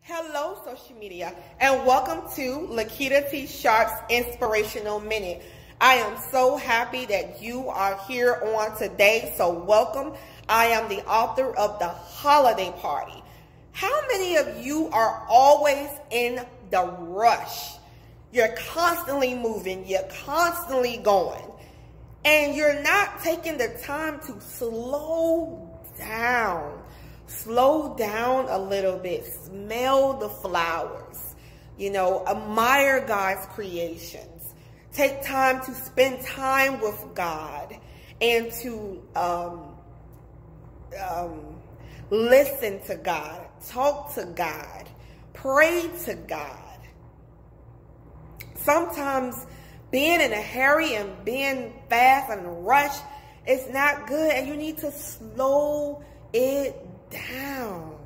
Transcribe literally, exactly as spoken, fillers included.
Hello, social media, and welcome to Lakita T. Sharp's Inspirational Minute. I am so happy that you are here on today, so welcome. I am the author of The Holiday Party. How many of you are always in the rush? You're constantly moving, you're constantly going, and you're not taking the time to slow down. Slow down a little bit, smell the flowers, you know, admire God's creations. Take time to spend time with God and to um, um, listen to God, talk to God, pray to God. Sometimes being in a hurry and being fast and rush is not good, and you need to slow it down.